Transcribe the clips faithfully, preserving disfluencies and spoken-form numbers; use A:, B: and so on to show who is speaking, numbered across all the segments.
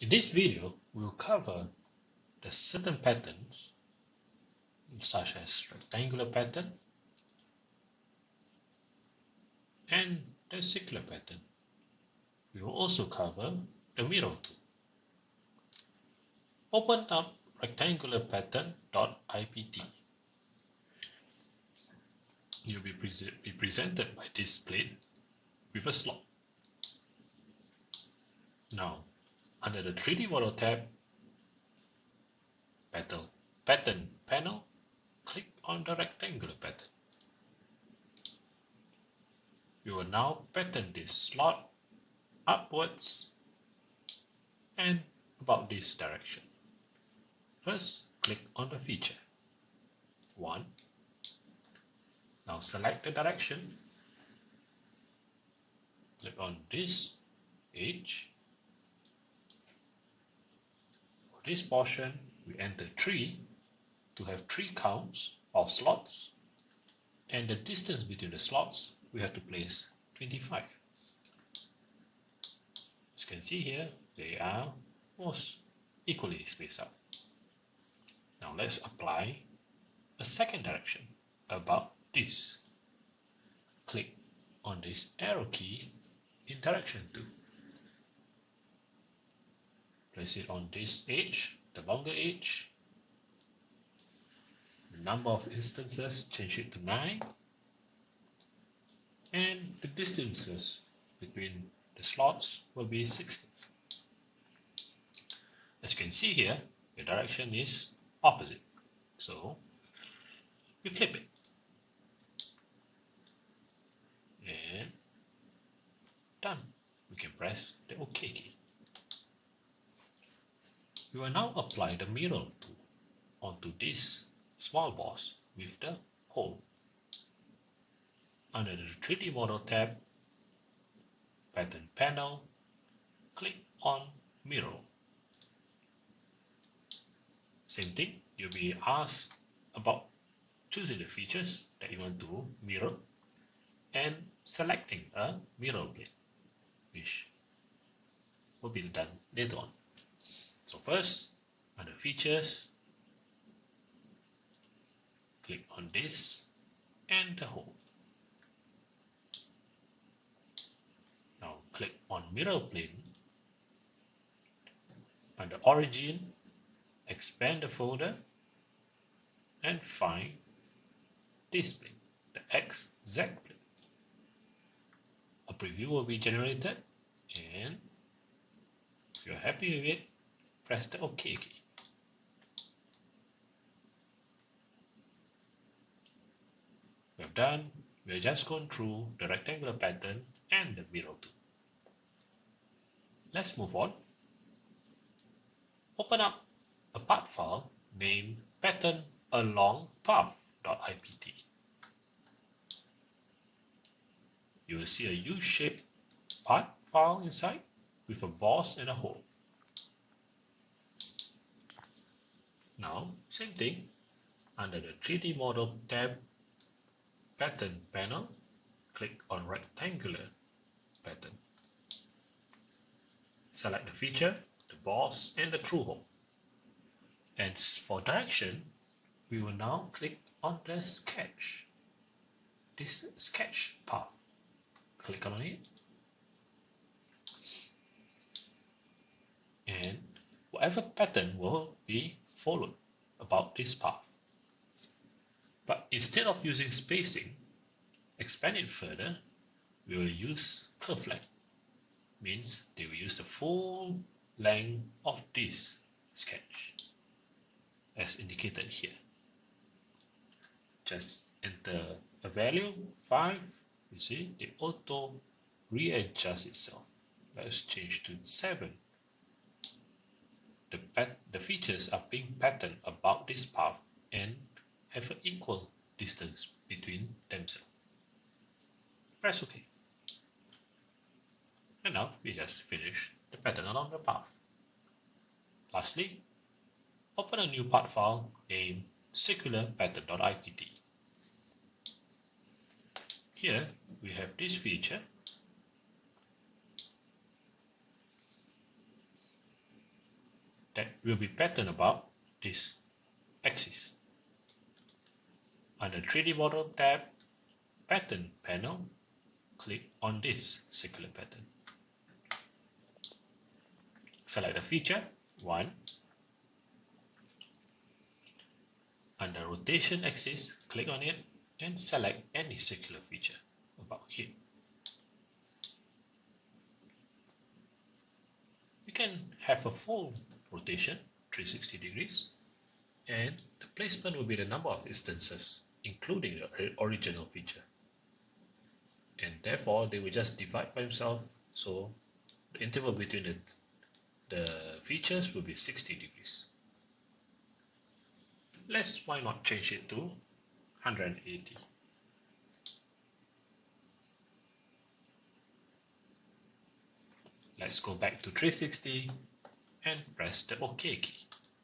A: In this video, we'll cover the certain patterns such as rectangular pattern and the circular pattern. We will also cover the mirror tool. Open up rectangular pattern.ipt. You'll be, pre be presented by this plate with a slot. Now, under the three D model tab, pattern, pattern panel, click on the rectangular pattern. You will now pattern this slot upwards and about this direction. First, click on the feature. one. Now select the direction. Click on this edge. For this portion, we enter three to have three counts of slots, and the distance between the slots we have to place twenty-five. As you can see here, they are most equally spaced out. Now let's apply a second direction about this. Click on this arrow key in direction two. Place it on this edge, the longer edge. The number of instances, change it to nine. And the distances between the slots will be sixty. As you can see here, the direction is opposite. So we flip it. And done. We can press the OK key. We will now apply the mirror tool onto this small boss with the hole. Under the three D model tab, pattern panel, click on mirror. Same thing, you'll be asked about choosing the features that you want to mirror and selecting a mirror plane, which will be done later on. So first, under features, click on this and the hole. Now click on mirror plane. Under origin, expand the folder and find this plane, the X Z plane. A preview will be generated, and if you're happy with it, press the OK key. We have done, we have just gone through the rectangular pattern and the mirror tool. Let's move on. Open up a part file named pattern along path.ipt. You will see a U-shaped part file inside with a boss and a hole. Now, same thing, under the three D model tab, pattern panel, click on rectangular pattern. Select the feature, the boss and the through hole. And for direction, we will now click on the sketch. This sketch path. Click on it. And whatever pattern will be followed about this path. But instead of using spacing, expand it further, we will use curve length. Means they will use the full length of this sketch as indicated here. Just enter a value five. You see, it auto readjusts itself. Let's change to seven. The, pat the features are being patterned about this path and have an equal distance between themselves. Press OK. And now we just finish the pattern along the path. Lastly, open a new part file named circular pattern.ipt. Here we have this feature that will be patterned about this axis. Under three D Model tab, Pattern panel, click on this circular pattern. Select the feature one. Under rotation axis, click on it and select any circular feature about here. You can have a full rotation, three hundred sixty degrees, and the placement will be the number of instances, including the original feature. And therefore, they will just divide by themselves, so the interval between the, the features will be sixty degrees. Let's why not change it to one hundred eighty. Let's go back to three hundred sixty and press the OK key.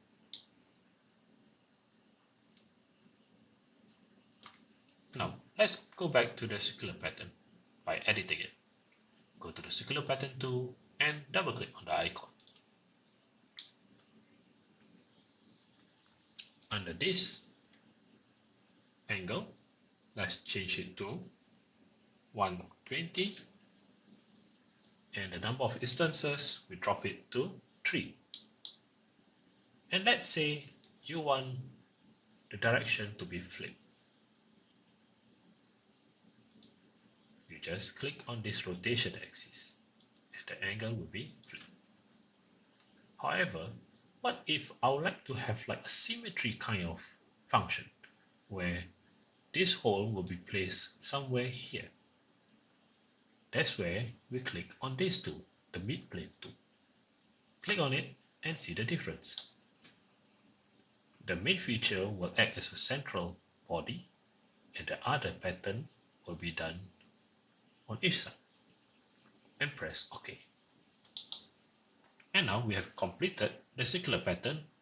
A: Now, let's go back to the circular pattern by editing it. Go to the circular pattern tool and double click on the icon. Under this angle, let's change it to one hundred twenty, and the number of instances, we drop it to three. And let's say you want the direction to be flipped. You just click on this rotation axis and the angle will be flipped. However, what if I would like to have like a symmetry kind of function where this hole will be placed somewhere here? That's where we click on this tool, the midplane tool. Click on it and see the difference. The main feature will act as a central body and the other pattern will be done on each side. And press OK. And now we have completed the circular pattern